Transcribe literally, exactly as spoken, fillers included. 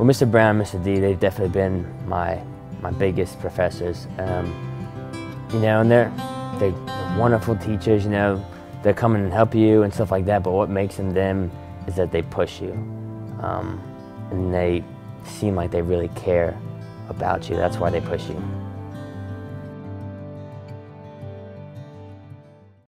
Well, Mister Brown, Mister D, they've definitely been my my biggest professors. Um, you know, and they're they're wonderful teachers. You know, they're coming and help you and stuff like that. But what makes them them is that they push you, um, and they seem like they really care about you. That's why they push you.